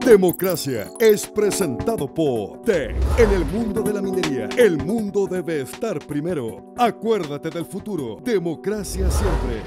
Democracia es presentado por TEC. En el mundo de la minería, el mundo debe estar primero. Acuérdate del futuro. Democracia siempre.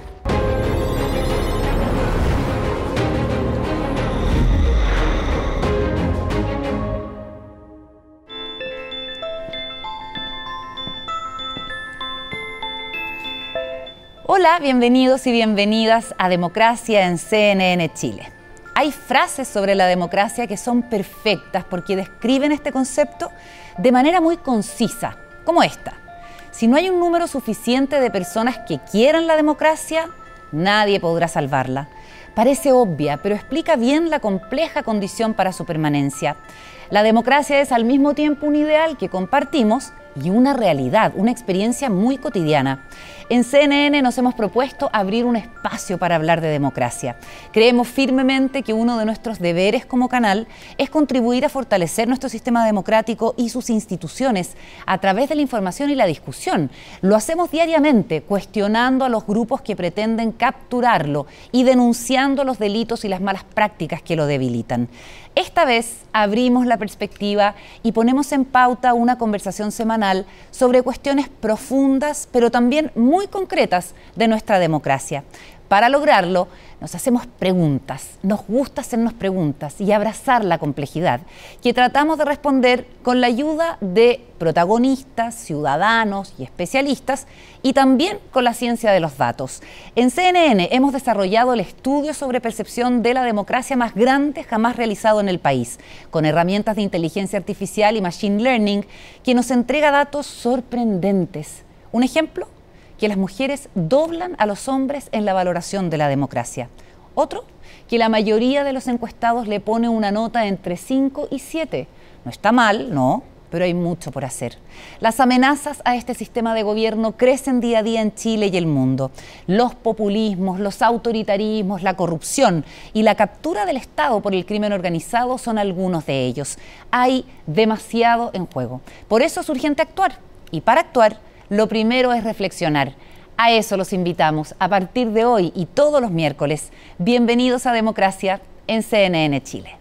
Hola, bienvenidos y bienvenidas a Democracia en CNN Chile. Hay frases sobre la democracia que son perfectas porque describen este concepto de manera muy concisa, como esta. Si no hay un número suficiente de personas que quieran la democracia, nadie podrá salvarla. Parece obvia, pero explica bien la compleja condición para su permanencia. La democracia es al mismo tiempo un ideal que compartimos y una realidad, una experiencia muy cotidiana. En CNN nos hemos propuesto abrir un espacio para hablar de democracia. Creemos firmemente que uno de nuestros deberes como canal es contribuir a fortalecer nuestro sistema democrático y sus instituciones a través de la información y la discusión. Lo hacemos diariamente, cuestionando a los grupos que pretenden capturarlo y denunciando los delitos y las malas prácticas que lo debilitan. Esta vez abrimos la perspectiva y ponemos en pauta una conversación semanal sobre cuestiones profundas, pero también muy concretas de nuestra democracia. Para lograrlo, nos hacemos preguntas, nos gusta hacernos preguntas y abrazar la complejidad, que tratamos de responder con la ayuda de protagonistas, ciudadanos y especialistas, y también con la ciencia de los datos. En CNN hemos desarrollado el estudio sobre percepción de la democracia más grande jamás realizado en el país, con herramientas de inteligencia artificial y machine learning, que nos entrega datos sorprendentes. Un ejemplo: que las mujeres doblan a los hombres en la valoración de la democracia. Otro, que la mayoría de los encuestados le pone una nota entre 5 y 7. No está mal, no, pero hay mucho por hacer. Las amenazas a este sistema de gobierno crecen día a día en Chile y el mundo. Los populismos, los autoritarismos, la corrupción y la captura del Estado por el crimen organizado son algunos de ellos. Hay demasiado en juego. Por eso es urgente actuar. Y para actuar, lo primero es reflexionar. A eso los invitamos a partir de hoy y todos los miércoles. Bienvenidos a Democracia en CNN Chile.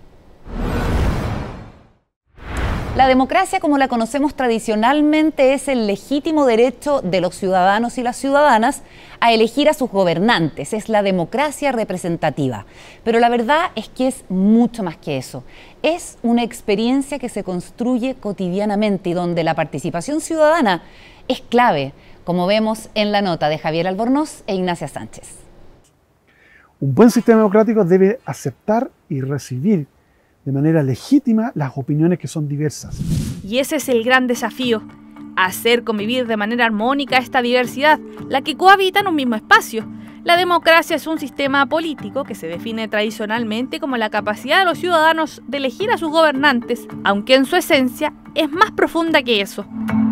La democracia, como la conocemos tradicionalmente, es el legítimo derecho de los ciudadanos y las ciudadanas a elegir a sus gobernantes. Es la democracia representativa. Pero la verdad es que es mucho más que eso. Es una experiencia que se construye cotidianamente y donde la participación ciudadana es clave, como vemos en la nota de Javier Albornoz e Ignacia Sánchez. Un buen sistema democrático debe aceptar y recibir de manera legítima las opiniones que son diversas. Y ese es el gran desafío, hacer convivir de manera armónica esta diversidad, la que cohabita en un mismo espacio. La democracia es un sistema político que se define tradicionalmente como la capacidad de los ciudadanos de elegir a sus gobernantes, aunque en su esencia es más profunda que eso.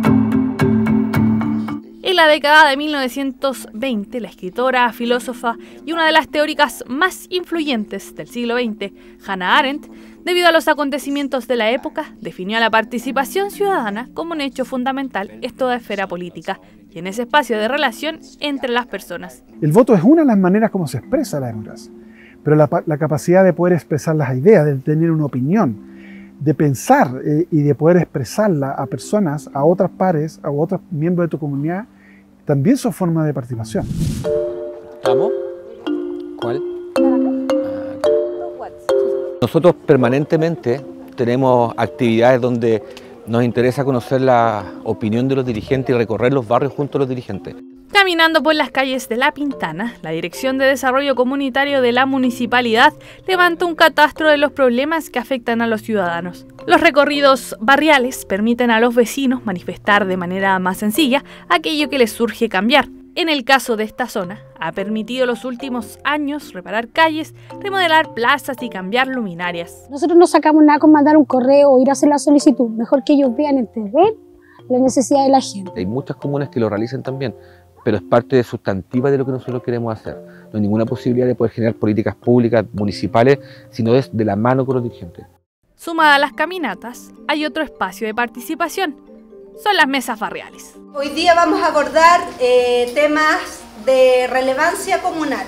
En la década de 1920, la escritora, filósofa y una de las teóricas más influyentes del siglo XX, Hannah Arendt, debido a los acontecimientos de la época, definió a la participación ciudadana como un hecho fundamental en toda esfera política y en ese espacio de relación entre las personas. El voto es una de las maneras como se expresa la democracia, pero la capacidad de poder expresar las ideas, de tener una opinión, de pensar y de poder expresarla a personas, a otras pares, a otros miembros de tu comunidad, también son formas de participación. ¿Estamos? ¿Cuál? Nosotros permanentemente tenemos actividades donde nos interesa conocer la opinión de los dirigentes y recorrer los barrios junto a los dirigentes. Caminando por las calles de La Pintana, la Dirección de Desarrollo Comunitario de la Municipalidad levanta un catastro de los problemas que afectan a los ciudadanos. Los recorridos barriales permiten a los vecinos manifestar de manera más sencilla aquello que les surge cambiar. En el caso de esta zona, ha permitido los últimos años reparar calles, remodelar plazas y cambiar luminarias. Nosotros no sacamos nada con mandar un correo o ir a hacer la solicitud. Mejor que ellos vean en terreno la necesidad de la gente. Hay muchas comunas que lo realizan también, pero es parte sustantiva de lo que nosotros queremos hacer. No hay ninguna posibilidad de poder generar políticas públicas, municipales, sino es de la mano con los dirigentes. Sumada a las caminatas, hay otro espacio de participación. Son las mesas barriales. Hoy día vamos a abordar temas de relevancia comunal.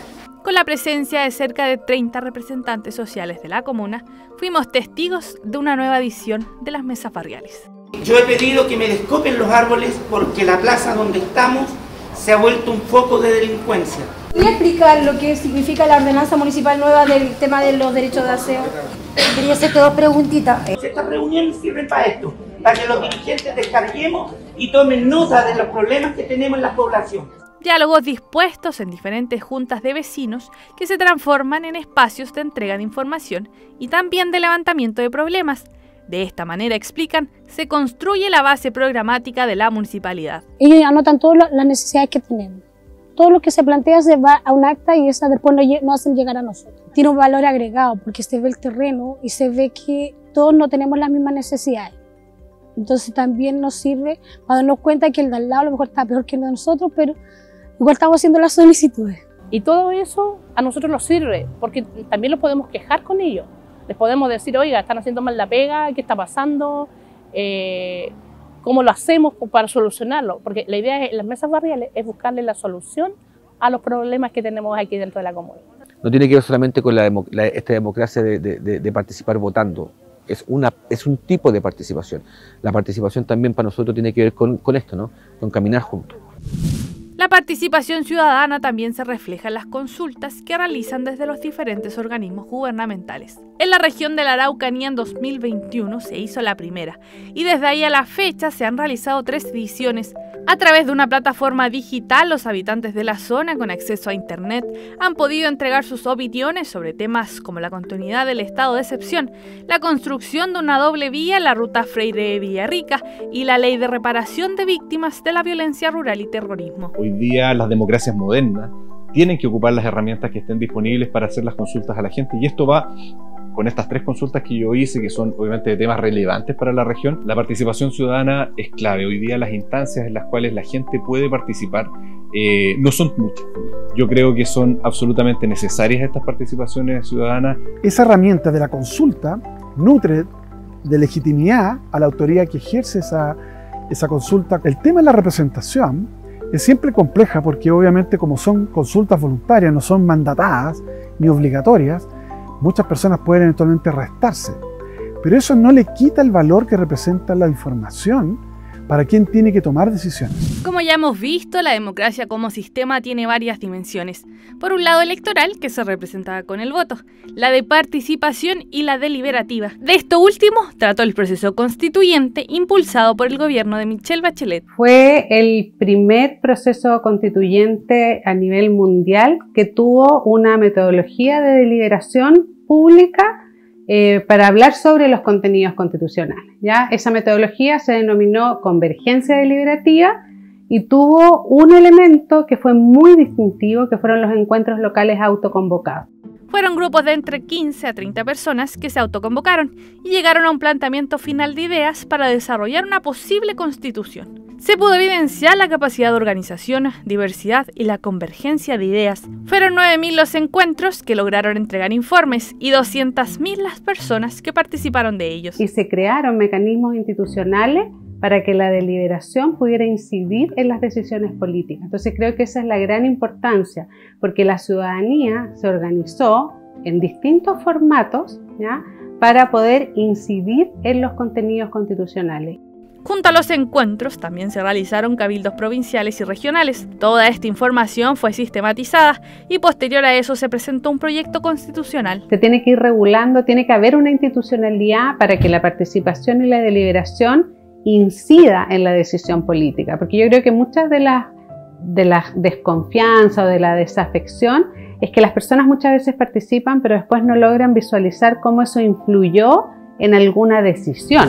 Con la presencia de cerca de 30 representantes sociales de la comuna, fuimos testigos de una nueva edición de las mesas barriales. Yo he pedido que me descopen los árboles porque la plaza donde estamos se ha vuelto un foco de delincuencia. ¿Voy a explicar lo que significa la ordenanza municipal nueva del tema de los derechos de aseo? Quería hacerte dos preguntitas. Estas reuniones sirven para esto, para que los dirigentes descarguemos y tomen nota de los problemas que tenemos en la población. Diálogos dispuestos en diferentes juntas de vecinos que se transforman en espacios de entrega de información y también de levantamiento de problemas. De esta manera, explican, se construye la base programática de la municipalidad. Ellos anotan todas las necesidades que tenemos. Todo lo que se plantea se va a un acta y esa después no hacen llegar a nosotros. Tiene un valor agregado porque se ve el terreno y se ve que todos no tenemos las mismas necesidades. Entonces también nos sirve para darnos cuenta que el de al lado a lo mejor está peor que el de nosotros, pero igual estamos haciendo las solicitudes. Y todo eso a nosotros nos sirve, porque también lo podemos quejar con ellos. Les podemos decir, oiga, están haciendo mal la pega, ¿qué está pasando? ¿Cómo lo hacemos para solucionarlo? Porque la idea en las mesas barriales es buscarle la solución a los problemas que tenemos aquí dentro de la comuna. No tiene que ver solamente con esta democracia de participar votando. Es un tipo de participación. La participación también para nosotros tiene que ver con esto, ¿no? Con caminar juntos. La participación ciudadana también se refleja en las consultas que realizan desde los diferentes organismos gubernamentales. En la región de la Araucanía en 2021 se hizo la primera y desde ahí a la fecha se han realizado 3 ediciones. A través de una plataforma digital, los habitantes de la zona con acceso a internet han podido entregar sus opiniones sobre temas como la continuidad del estado de excepción, la construcción de una doble vía en la ruta Freire-Villarrica y la ley de reparación de víctimas de la violencia rural y terrorismo. Hoy día las democracias modernas tienen que ocupar las herramientas que estén disponibles para hacer las consultas a la gente, y esto va con estas 3 consultas que yo hice, que son obviamente de temas relevantes para la región. La participación ciudadana es clave. Hoy día las instancias en las cuales la gente puede participar no son muchas. Yo creo que son absolutamente necesarias estas participaciones ciudadanas. Esa herramienta de la consulta nutre de legitimidad a la autoridad que ejerce esa consulta. El tema de la representación es siempre compleja porque obviamente como son consultas voluntarias, no son mandatadas ni obligatorias, muchas personas pueden eventualmente restarse. Pero eso no le quita el valor que representa la información para quien tiene que tomar decisiones. Como ya hemos visto, la democracia como sistema tiene varias dimensiones. Por un lado electoral, que se representa con el voto, la de participación y la deliberativa. De esto último trató el proceso constituyente impulsado por el gobierno de Michelle Bachelet. Fue el primer proceso constituyente a nivel mundial que tuvo una metodología de deliberación pública para hablar sobre los contenidos constitucionales, ¿ya? Esa metodología se denominó convergencia deliberativa y tuvo un elemento que fue muy distintivo, que fueron los encuentros locales autoconvocados. Fueron grupos de entre 15 a 30 personas que se autoconvocaron y llegaron a un planteamiento final de ideas para desarrollar una posible constitución. Se pudo evidenciar la capacidad de organización, diversidad y la convergencia de ideas. Fueron 9.000 los encuentros que lograron entregar informes y 200.000 las personas que participaron de ellos. Y se crearon mecanismos institucionales para que la deliberación pudiera incidir en las decisiones políticas. Entonces creo que esa es la gran importancia, porque la ciudadanía se organizó en distintos formatos, ¿ya?, para poder incidir en los contenidos constitucionales. Junto a los encuentros también se realizaron cabildos provinciales y regionales. Toda esta información fue sistematizada y posterior a eso se presentó un proyecto constitucional. Se tiene que ir regulando, tiene que haber una institucionalidad para que la participación y la deliberación incida en la decisión política, porque yo creo que muchas de la desconfianza o de la desafección es que las personas muchas veces participan pero después no logran visualizar cómo eso influyó en alguna decisión.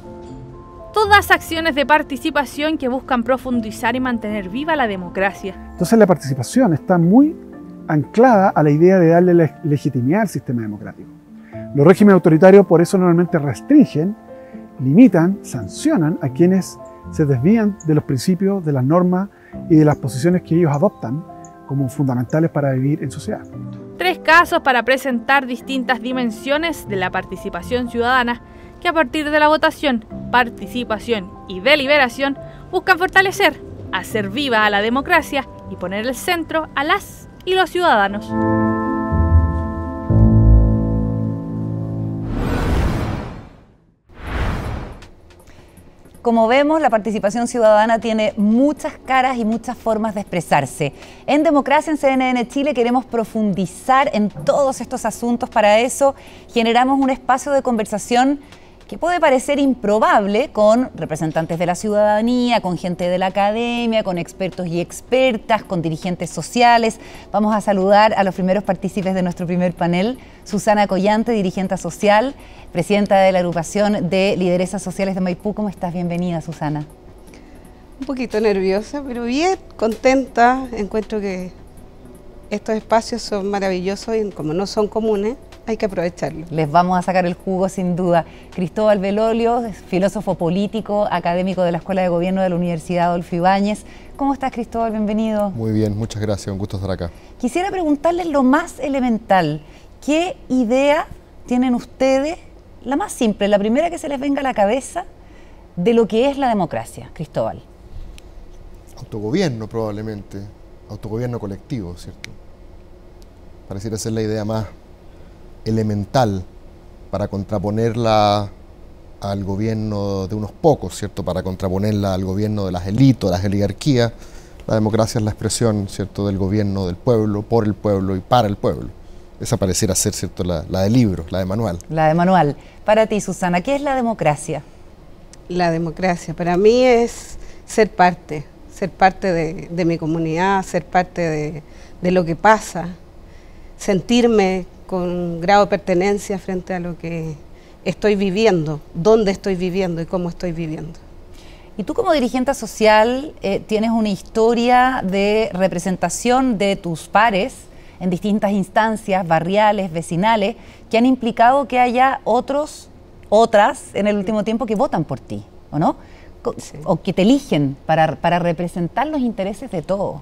Todas acciones de participación que buscan profundizar y mantener viva la democracia. Entonces la participación está muy anclada a la idea de darle legitimidad al sistema democrático. Los regímenes autoritarios por eso normalmente restringen, limitan, sancionan a quienes se desvían de los principios, de las normas y de las posiciones que ellos adoptan como fundamentales para vivir en sociedad. 3 casos para presentar distintas dimensiones de la participación ciudadana que a partir de la votación, participación y deliberación buscan fortalecer, hacer viva a la democracia y poner el centro a las y los ciudadanos. Como vemos, la participación ciudadana tiene muchas caras y muchas formas de expresarse. En Democracia en CNN Chile queremos profundizar en todos estos asuntos. Para eso generamos un espacio de conversación que puede parecer improbable, con representantes de la ciudadanía, con gente de la academia, con expertos y expertas, con dirigentes sociales. Vamos a saludar a los primeros partícipes de nuestro primer panel. Susana Collante, dirigente social, presidenta de la agrupación de lideresas sociales de Maipú. ¿Cómo estás? Bienvenida, Susana. Un poquito nerviosa, pero bien, contenta. Encuentro que estos espacios son maravillosos y como no son comunes, hay que aprovecharlos. Les vamos a sacar el jugo sin duda. Cristóbal Belolio, filósofo político, académico de la Escuela de Gobierno de la Universidad Adolfo Ibáñez. ¿Cómo estás, Cristóbal? Bienvenido. Muy bien, muchas gracias, un gusto estar acá. Quisiera preguntarles lo más elemental. ¿Qué idea tienen ustedes, la más simple, la primera que se les venga a la cabeza, de lo que es la democracia, Cristóbal? Autogobierno, probablemente. Autogobierno colectivo, ¿cierto? Pareciera ser la idea más elemental para contraponerla al gobierno de unos pocos, ¿cierto? Para contraponerla al gobierno de las élites, de las oligarquías. La democracia es la expresión, ¿cierto?, del gobierno del pueblo, por el pueblo y para el pueblo. Esa pareciera ser, ¿cierto?, la de libro, la de manual. La de manual. Para ti, Susana, ¿qué es la democracia? La democracia para mí es ser parte de mi comunidad, ser parte de lo que pasa, sentirme con grado de pertenencia frente a lo que estoy viviendo, dónde estoy viviendo y cómo estoy viviendo. Y tú, como dirigente social, tienes una historia de representación de tus pares en distintas instancias barriales, vecinales, que han implicado que haya otras en el último tiempo que votan por ti, ¿o no? Sí. O que te eligen para representar los intereses de todos.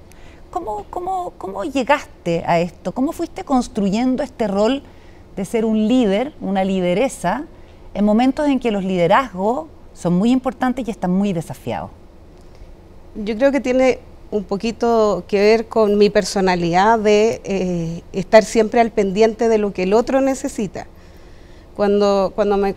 ¿Cómo llegaste a esto? ¿Cómo fuiste construyendo este rol de ser un líder, una lideresa, en momentos en que los liderazgos son muy importantes y están muy desafiados? Yo creo que tiene un poquito que ver con mi personalidad de estar siempre al pendiente de lo que el otro necesita. Cuando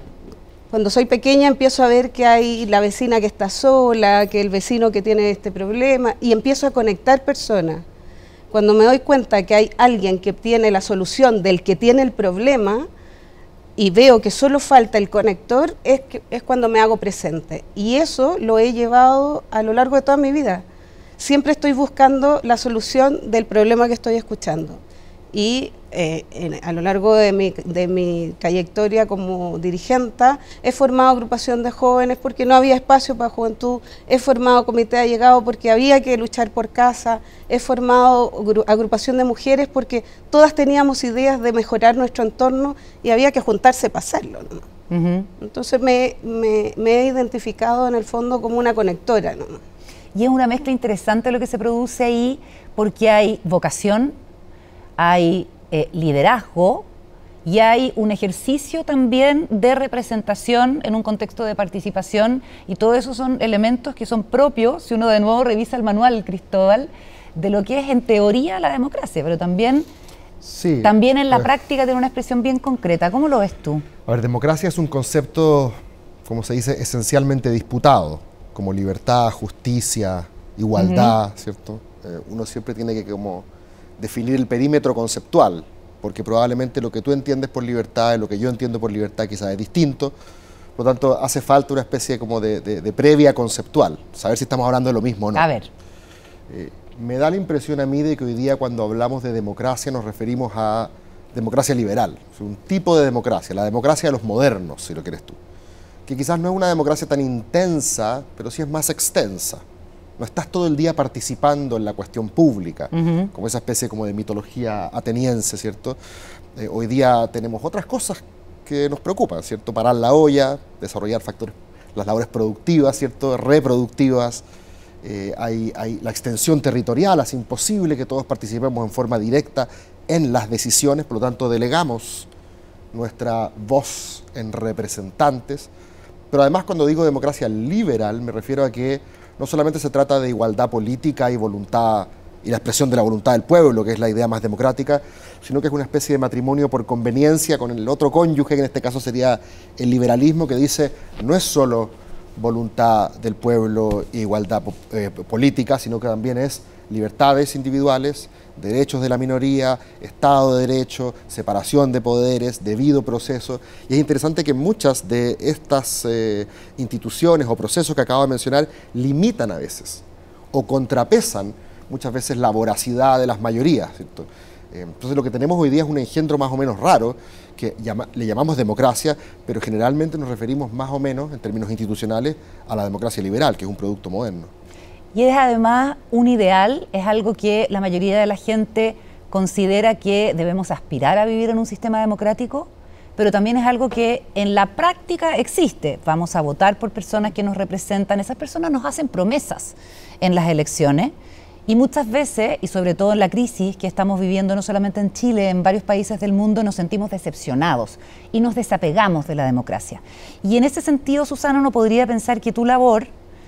soy pequeña empiezo a ver que hay la vecina que está sola, que el vecino que tiene este problema, y empiezo a conectar personas. Cuando me doy cuenta que hay alguien que tiene la solución del que tiene el problema y veo que solo falta el conector, es cuando me hago presente. Y eso lo he llevado a lo largo de toda mi vida. Siempre estoy buscando la solución del problema que estoy escuchando. Y a lo largo de mi trayectoria como dirigente, he formado agrupación de jóvenes porque no había espacio para juventud, he formado comité de allegado porque había que luchar por casa, he formado agrupación de mujeres porque todas teníamos ideas de mejorar nuestro entorno y había que juntarse para hacerlo, ¿no? Entonces me he identificado en el fondo como una conectora, ¿no? Y es una mezcla interesante lo que se produce ahí, porque hay vocación, hay liderazgo y hay un ejercicio también de representación en un contexto de participación, y todo eso son elementos que son propios, si uno de nuevo revisa el manual, Cristóbal, de lo que es en teoría la democracia, pero también, también en la práctica tiene una expresión bien concreta. ¿Cómo lo ves tú? A ver, democracia es un concepto, como se dice, esencialmente disputado, como libertad, justicia, igualdad, ¿cierto? Uno siempre tiene que como definir el perímetro conceptual, porque probablemente lo que tú entiendes por libertad y lo que yo entiendo por libertad quizás es distinto, por lo tanto hace falta una especie como de previa conceptual, saber si estamos hablando de lo mismo o no. A ver. Me da la impresión a mí de que hoy día cuando hablamos de democracia nos referimos a democracia liberal, un tipo de democracia, la democracia de los modernos, si lo quieres tú, que quizás no es una democracia tan intensa, pero sí es más extensa. No estás todo el día participando en la cuestión pública, como esa especie como de mitología ateniense, ¿cierto? Hoy día tenemos otras cosas que nos preocupan, ¿cierto? Parar la olla, desarrollar las labores productivas, ¿cierto? Reproductivas, hay la extensión territorial, es imposible que todos participemos en forma directa en las decisiones, por lo tanto delegamos nuestra voz en representantes. Pero además, cuando digo democracia liberal, me refiero a que no solamente se trata de igualdad política y voluntad y la expresión de la voluntad del pueblo, que es la idea más democrática, sino que es una especie de matrimonio por conveniencia con el otro cónyuge, que en este caso sería el liberalismo, que dice no es solo voluntad del pueblo e igualdad política, sino que también es libertades individuales, derechos de la minoría, Estado de Derecho, separación de poderes, debido proceso. Y es interesante que muchas de estas instituciones o procesos que acabo de mencionar limitan a veces o contrapesan muchas veces la voracidad de las mayorías, ¿cierto? Entonces lo que tenemos hoy día es un engendro más o menos raro, que le llamamos democracia, pero generalmente nos referimos más o menos, en términos institucionales, a la democracia liberal, que es un producto moderno. Y es además un ideal, es algo que la mayoría de la gente considera que debemos aspirar a vivir en un sistema democrático, pero también es algo que en la práctica existe. Vamos a votar por personas que nos representan, esas personas nos hacen promesas en las elecciones, y muchas veces, y sobre todo en la crisis que estamos viviendo no solamente en Chile, en varios países del mundo, nos sentimos decepcionados y nos desapegamos de la democracia. Y en ese sentido, Susana, uno podría pensar que tu labor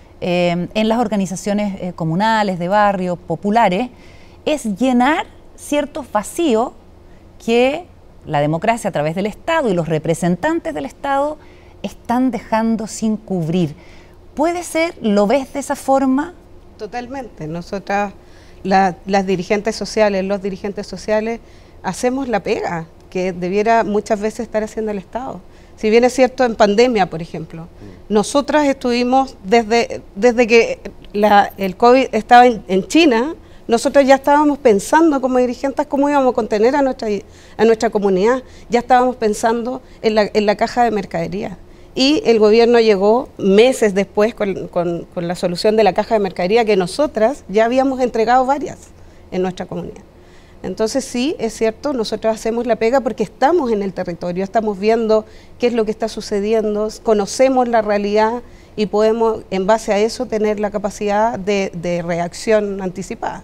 en las organizaciones comunales, de barrio, populares, es llenar ciertos vacíos que la democracia a través del Estado y los representantes del Estado están dejando sin cubrir. ¿Puede ser? ¿Lo ves de esa forma? Totalmente. Nosotras, las dirigentes sociales, los dirigentes sociales, hacemos la pega que debiera muchas veces estar haciendo el Estado. Si bien es cierto, en pandemia, por ejemplo, nosotras estuvimos desde que el COVID estaba en China, nosotros ya estábamos pensando como dirigentes cómo íbamos a contener a nuestra comunidad, ya estábamos pensando en la caja de mercadería. Y el gobierno llegó meses después con la solución de la caja de mercadería, que nosotras ya habíamos entregado varias en nuestra comunidad. Entonces sí, es cierto, nosotros hacemos la pega porque estamos en el territorio, estamos viendo qué es lo que está sucediendo, conocemos la realidad y podemos, en base a eso, tener la capacidad de reacción anticipada.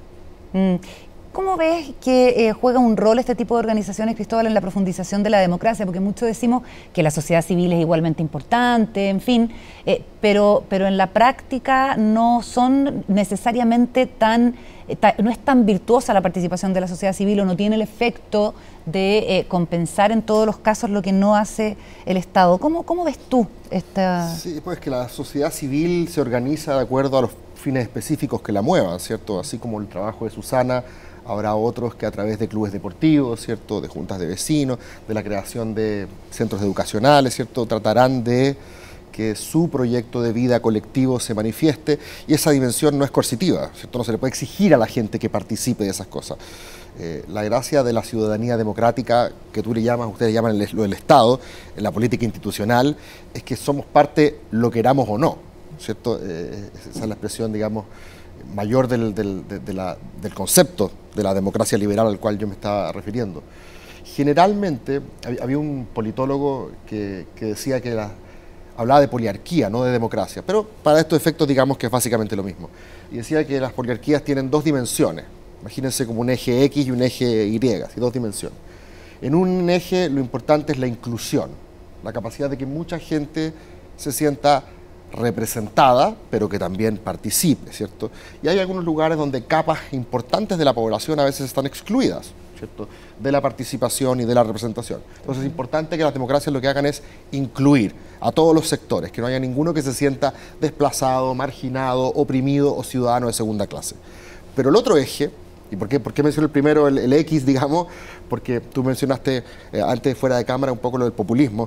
¿Cómo ves que juega un rol este tipo de organizaciones, Cristóbal, en la profundización de la democracia? Porque muchos decimos que la sociedad civil es igualmente importante, en fin, pero en la práctica no son necesariamente no es tan virtuosa la participación de la sociedad civil, o no tiene el efecto de compensar en todos los casos lo que no hace el Estado. ¿Cómo ves tú esta...? Sí, pues que la sociedad civil se organiza de acuerdo a los fines específicos que la muevan, ¿cierto? Así como el trabajo de Susana, habrá otros que a través de clubes deportivos, ¿cierto?, de juntas de vecinos, de la creación de centros educacionales, ¿cierto?, tratarán de que su proyecto de vida colectivo se manifieste, y esa dimensión no es coercitiva, ¿cierto? No se le puede exigir a la gente que participe de esas cosas. La gracia de la ciudadanía democrática, que tú le llamas, ustedes llaman lo del Estado, en la política institucional, es que somos parte, lo queramos o no, ¿cierto? Esa es la expresión, digamos, mayor del concepto de la democracia liberal al cual yo me estaba refiriendo. Generalmente, había un politólogo que decía que hablaba de poliarquía, no de democracia, pero para estos efectos digamos que es básicamente lo mismo. Y decía que las poliarquías tienen dos dimensiones, imagínense como un eje X y un eje Y, así, dos dimensiones. En un eje lo importante es la inclusión, la capacidad de que mucha gente se sienta representada, pero que también participe, ¿cierto? Y hay algunos lugares donde capas importantes de la población a veces están excluidas, ¿cierto?, de la participación y de la representación. Entonces es importante que las democracias lo que hagan es incluir a todos los sectores, que no haya ninguno que se sienta desplazado, marginado, oprimido o ciudadano de segunda clase. Pero el otro eje, ¿y por qué menciono el primero, el X, digamos? Porque tú mencionaste antes, fuera de cámara, un poco lo del populismo.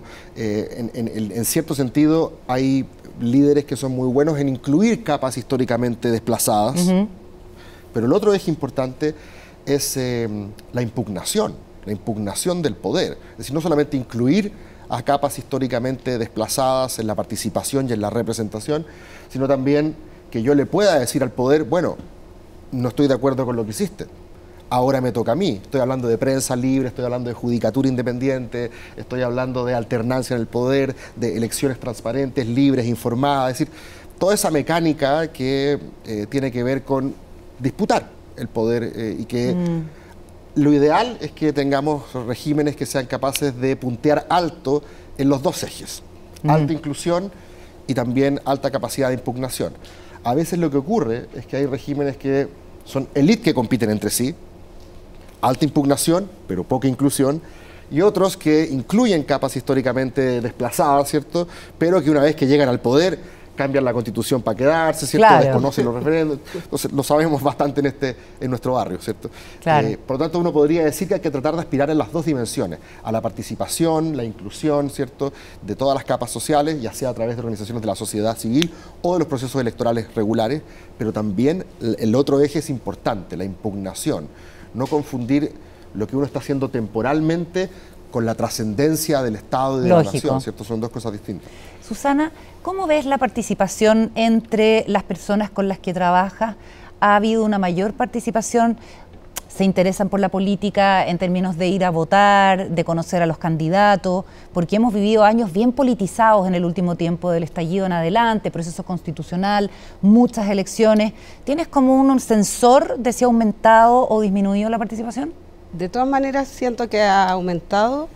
En cierto sentido, hay líderes que son muy buenos en incluir capas históricamente desplazadas, pero el otro eje importante es la impugnación del poder. Es decir, no solamente incluir a capas históricamente desplazadas en la participación y en la representación, sino también que yo le pueda decir al poder, bueno, no estoy de acuerdo con lo que hiciste, ahora me toca a mí. Estoy hablando de prensa libre, estoy hablando de judicatura independiente, estoy hablando de alternancia en el poder, de elecciones transparentes, libres, informadas, es decir, toda esa mecánica que tiene que ver con disputar el poder y que lo ideal es que tengamos regímenes que sean capaces de puntear alto en los dos ejes, alta inclusión y también alta capacidad de impugnación. A veces lo que ocurre es que hay regímenes que Son élites que compiten entre sí, alta impugnación, pero poca inclusión, y otros que incluyen capas históricamente desplazadas, ¿cierto? Pero que una vez que llegan al poder cambian la constitución para quedarse, ¿cierto? Claro. Desconocen los referendos. Entonces, lo sabemos bastante en nuestro barrio, ¿cierto? Claro. Por lo tanto, uno podría decir que hay que tratar de aspirar en las dos dimensiones, a la participación, la inclusión, ¿cierto?, de todas las capas sociales, ya sea a través de organizaciones de la sociedad civil o de los procesos electorales regulares, pero también el otro eje es importante, la impugnación. No confundir lo que uno está haciendo temporalmente con la trascendencia del Estado y de la nación, ¿cierto? Son dos cosas distintas. Susana, ¿cómo ves la participación entre las personas con las que trabajas? ¿Ha habido una mayor participación? ¿Se interesan por la política en términos de ir a votar, de conocer a los candidatos? Porque hemos vivido años bien politizados en el último tiempo, del estallido en adelante, proceso constitucional, muchas elecciones. ¿Tienes como un sensor de si ha aumentado o disminuido la participación? De todas maneras, siento que ha aumentado.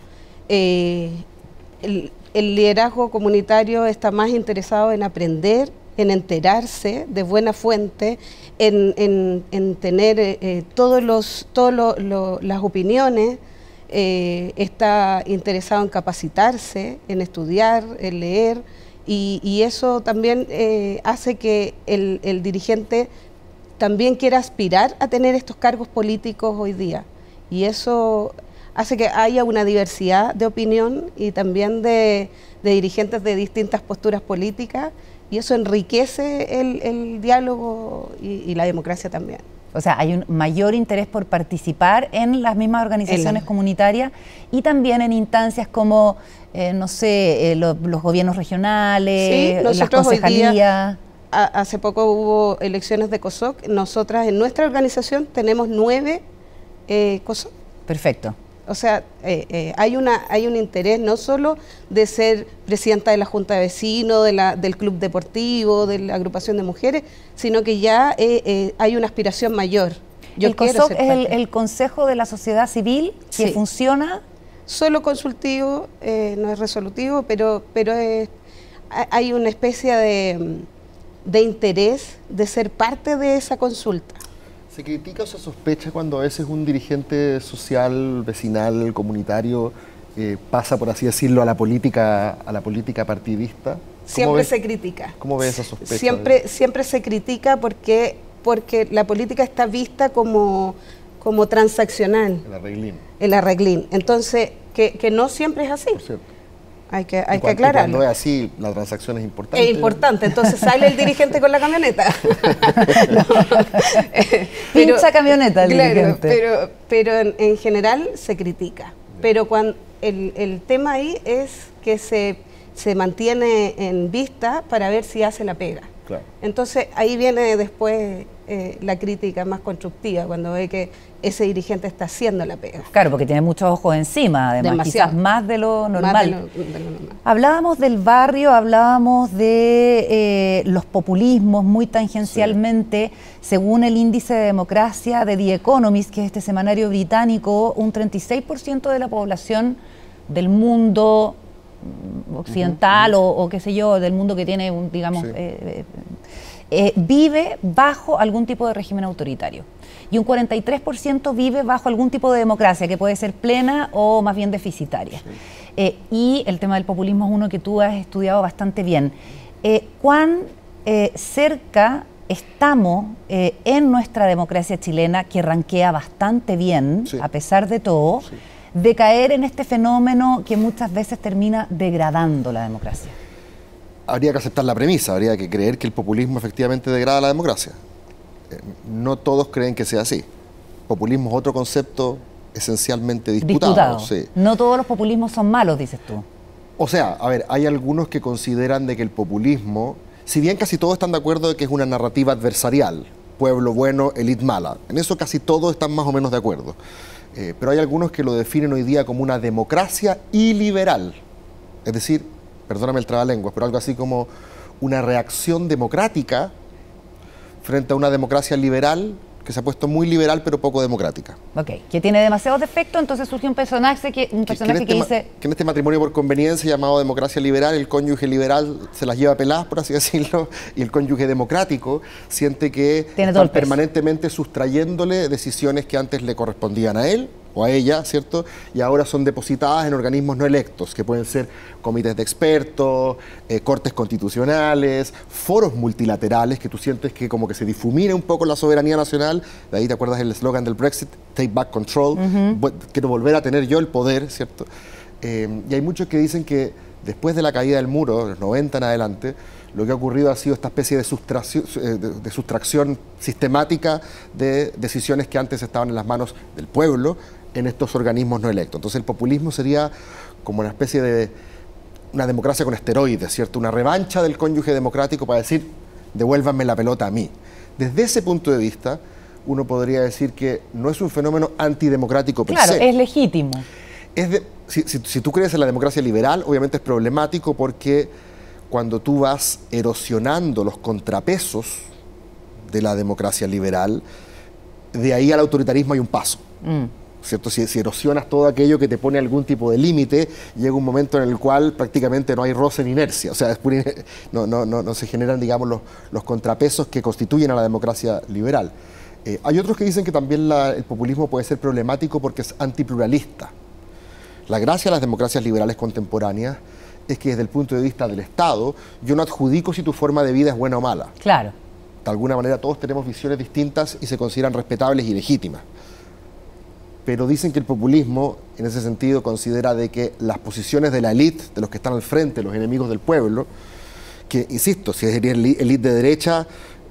El liderazgo comunitario está más interesado en aprender, en enterarse de buena fuente, en tener todas las opiniones, está interesado en capacitarse, en estudiar, en leer, y eso también hace que el dirigente también quiera aspirar a tener estos cargos políticos hoy día. Y eso hace que haya una diversidad de opinión y también de dirigentes de distintas posturas políticas, y eso enriquece el diálogo y la democracia también. O sea, hay un mayor interés por participar en las mismas organizaciones comunitarias y también en instancias como, no sé, los gobiernos regionales, sí, las concejalías. Hace poco hubo elecciones de COSOC. Nosotras en nuestra organización tenemos 9 COSOC. Perfecto. O sea, hay un interés no solo de ser presidenta de la Junta de Vecinos, del Club Deportivo, de la agrupación de mujeres, sino que ya hay una aspiración mayor. ¿El COSOC es el Consejo de la Sociedad Civil que funciona? Solo consultivo, no es resolutivo, pero hay una especie de interés de ser parte de esa consulta. ¿Se critica o se sospecha cuando a veces un dirigente social, vecinal, comunitario pasa, por así decirlo, a la política partidista? Siempre se critica. ¿Cómo ves esa sospecha? Siempre se critica porque la política está vista como transaccional. El arreglín. Entonces, que no siempre es así. Por cierto. Hay que aclararlo. Cuando es así, la transacción es importante. Es importante, entonces sale el dirigente con la camioneta. Pincha camioneta el dirigente. Pero en general se critica. Pero cuando el tema ahí es que se mantiene en vista para ver si hace la pega. Claro. Entonces ahí viene después la crítica más constructiva, cuando ve que ese dirigente está haciendo la pega. Claro, porque tiene muchos ojos encima, además, demasiado. quizás más de lo normal. Más de lo normal. Hablábamos del barrio, hablábamos de los populismos muy tangencialmente. Según el índice de democracia de The Economist, que es este semanario británico, un 36% de la población del mundo occidental o qué sé yo, del mundo que tiene, digamos, vive bajo algún tipo de régimen autoritario. Y un 43% vive bajo algún tipo de democracia, que puede ser plena o más bien deficitaria. Y el tema del populismo es uno que tú has estudiado bastante bien. ¿Cuán cerca estamos en nuestra democracia chilena, que ranquea bastante bien, a pesar de todo, de caer en este fenómeno que muchas veces termina degradando la democracia? Habría que aceptar la premisa, habría que creer que el populismo efectivamente degrada la democracia. No todos creen que sea así. Populismo es otro concepto esencialmente disputado. Sí. No todos los populismos son malos, dices tú. O sea, a ver, hay algunos que consideran de que el populismo, si bien casi todos están de acuerdo de que es una narrativa adversarial, pueblo bueno, élite mala, en eso casi todos están más o menos de acuerdo. Pero hay algunos que lo definen hoy día como una democracia iliberal. Es decir, perdóname el trabalenguas, pero algo así como una reacción democrática frente a una democracia liberal que se ha puesto muy liberal pero poco democrática. Ok, que tiene demasiados defectos, entonces surge un personaje que dice... Que en este matrimonio por conveniencia llamado democracia liberal, el cónyuge liberal se las lleva peladas, por así decirlo, y el cónyuge democrático siente que están permanentemente sustrayéndole decisiones que antes le correspondían a él o a ella, ¿cierto? Y ahora son depositadas en organismos no electos, que pueden ser comités de expertos, cortes constitucionales, foros multilaterales, que tú sientes que como que se difumina un poco la soberanía nacional. De ahí te acuerdas el eslogan del Brexit, Take Back Control, quiero volver a tener yo el poder, ¿cierto? Y hay muchos que dicen que después de la caída del muro, de los 90 en adelante, lo que ha ocurrido ha sido esta especie de sustracción sistemática de decisiones que antes estaban en las manos del pueblo en estos organismos no electos. Entonces el populismo sería como una especie de una democracia con esteroides, ¿cierto? Una revancha del cónyuge democrático para decir, devuélvanme la pelota a mí. Desde ese punto de vista, uno podría decir que no es un fenómeno antidemocrático per se. Claro, es legítimo. Si tú crees en la democracia liberal, obviamente es problemático porque cuando tú vas erosionando los contrapesos de la democracia liberal, de ahí al autoritarismo hay un paso. ¿Cierto? Si erosionas todo aquello que te pone algún tipo de límite, llega un momento en el cual prácticamente no hay roce ni inercia, o sea, no se generan, digamos, los contrapesos que constituyen a la democracia liberal. Hay otros que dicen que también el populismo puede ser problemático porque es antipluralista. La gracia de las democracias liberales contemporáneas es que desde el punto de vista del Estado, yo no adjudico si tu forma de vida es buena o mala. Claro. De alguna manera todos tenemos visiones distintas y se consideran respetables y legítimas. Pero dicen que el populismo, en ese sentido, considera de que las posiciones de la élite, de los que están al frente, los enemigos del pueblo, que, insisto, si eres élite de derecha,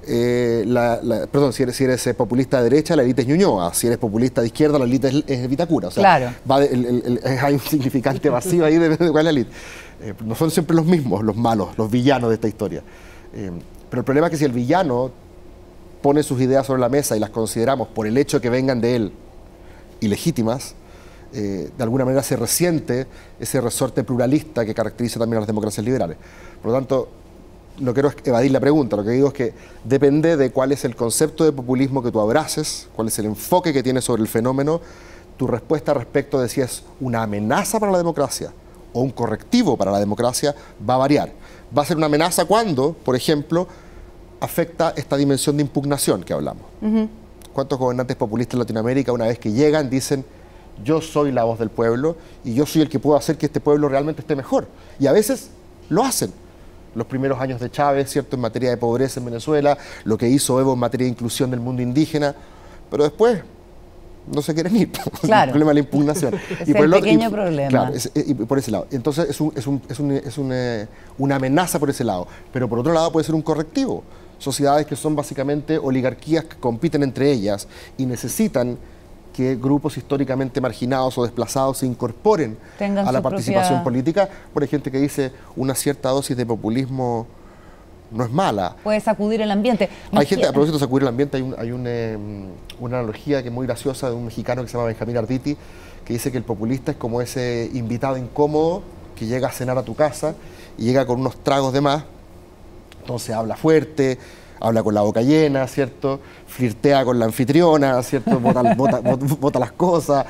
si eres populista de derecha, la élite es Ñuñoa. Si eres populista de izquierda, la élite es Vitacura. O sea, claro. Hay un significante vacío ahí de cuál es la élite. No son siempre los mismos, los malos, los villanos de esta historia. Pero el problema es que si el villano pone sus ideas sobre la mesa y las consideramos por el hecho de que vengan de él ilegítimas, de alguna manera se resiente ese resorte pluralista que caracteriza también a las democracias liberales. Por lo tanto, no quiero evadir la pregunta, lo que digo es que depende de cuál es el concepto de populismo que tú abraces, cuál es el enfoque que tienes sobre el fenómeno, tu respuesta respecto de si es una amenaza para la democracia o un correctivo para la democracia va a variar. Va a ser una amenaza cuando, por ejemplo, afecta esta dimensión de impugnación que hablamos. ¿Cuántos gobernantes populistas en Latinoamérica, una vez que llegan, dicen, yo soy la voz del pueblo y yo soy el que puedo hacer que este pueblo realmente esté mejor? Y a veces lo hacen. Los primeros años de Chávez, ¿cierto?, en materia de pobreza en Venezuela, lo que hizo Evo en materia de inclusión del mundo indígena, pero después no se quieren ir. Claro. El problema de la impugnación. Es el pequeño problema. Claro, y por ese lado. Entonces es una amenaza por ese lado, pero por otro lado puede ser un correctivo. Sociedades que son básicamente oligarquías que compiten entre ellas y necesitan que grupos históricamente marginados o desplazados se incorporen a la participación política. Por hay gente que dice una cierta dosis de populismo no es mala. Puede sacudir el ambiente. Hay gente, a propósito de sacudir el ambiente, hay una analogía que es muy graciosa de un mexicano que se llama Benjamín Arditi, que dice que el populista es como ese invitado incómodo que llega a cenar a tu casa y llega con unos tragos de más. Entonces habla fuerte, habla con la boca llena, ¿cierto? Flirtea con la anfitriona, ¿cierto? Bota las cosas.